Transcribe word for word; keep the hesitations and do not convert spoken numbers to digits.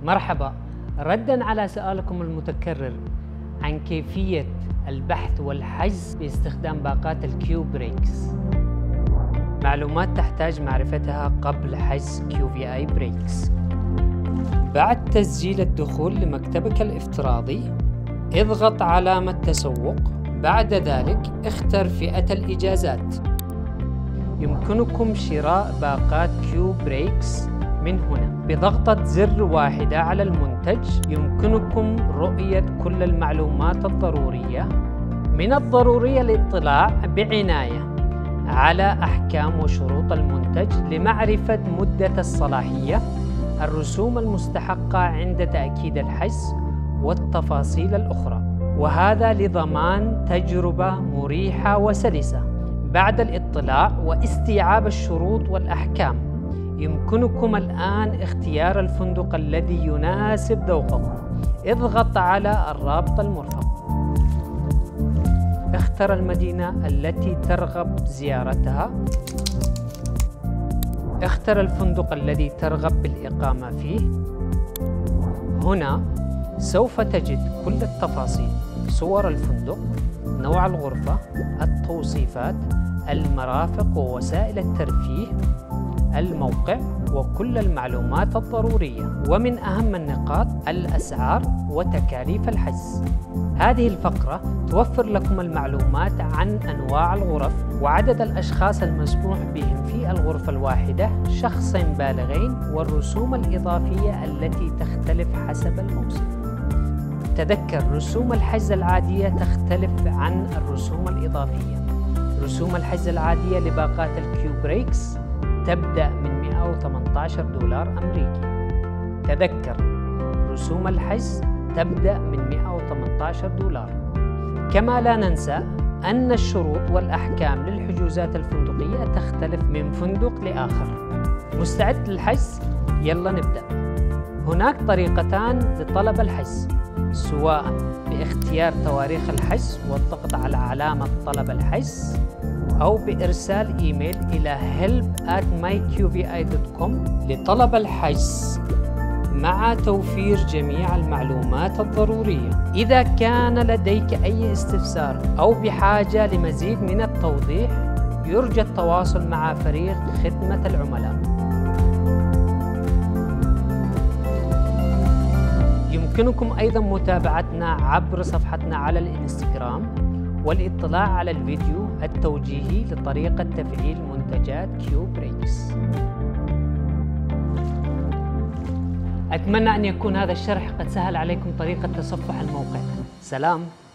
مرحبا، رداً على سؤالكم المتكرر عن كيفية البحث والحجز باستخدام باقات الكيو بريكس. معلومات تحتاج معرفتها قبل حجز كيو في آي بريكس. بعد تسجيل الدخول لمكتبك الافتراضي، اضغط علامة تسوق. بعد ذلك اختر فئة الإجازات. يمكنكم شراء باقات كيو بريكس من هنا. بضغطة زر واحدة على المنتج يمكنكم رؤية كل المعلومات الضرورية. من الضروري الاطلاع بعناية على أحكام وشروط المنتج لمعرفة مدة الصلاحية، الرسوم المستحقة عند تأكيد الحجز والتفاصيل الأخرى، وهذا لضمان تجربة مريحة وسلسة. بعد الاطلاع واستيعاب الشروط والأحكام، يمكنكم الآن اختيار الفندق الذي يناسب ذوقكم. اضغط على الرابط المرفق. اختر المدينة التي ترغب زيارتها. اختر الفندق الذي ترغب بالإقامة فيه. هنا سوف تجد كل التفاصيل: صور الفندق، نوع الغرفة، التوصيفات، المرافق ووسائل الترفيه، الموقع وكل المعلومات الضرورية، ومن أهم النقاط الأسعار وتكاليف الحجز. هذه الفقرة توفر لكم المعلومات عن أنواع الغرف وعدد الأشخاص المسموح بهم في الغرفة الواحدة، شخصين بالغين، والرسوم الإضافية التي تختلف حسب الموسم. تذكر، رسوم الحجز العادية تختلف عن الرسوم الإضافية. رسوم الحجز العادية لباقات الكيو بريكس تبدأ من مئة وثمانية عشر دولار أمريكي. تذكر، رسوم الحجز تبدأ من مئة وثمانية عشر دولار. كما لا ننسى أن الشروط والأحكام للحجوزات الفندقية تختلف من فندق لآخر. مستعد للحجز؟ يلا نبدأ. هناك طريقتان لطلب الحجز، سواء باختيار تواريخ الحجز والضغط على علامة طلب الحجز، أو بإرسال إيميل إلى help at my q v i dot com لطلب الحجز مع توفير جميع المعلومات الضرورية. إذا كان لديك أي استفسار أو بحاجة لمزيد من التوضيح، يرجى التواصل مع فريق خدمة العملاء. يمكنكم أيضا متابعتنا عبر صفحتنا على الإنستغرام والاطلاع على الفيديو التوجيهي لطريقة تفعيل منتجات كيو بريكس. أتمنى أن يكون هذا الشرح قد سهل عليكم طريقة تصفح الموقع. سلام.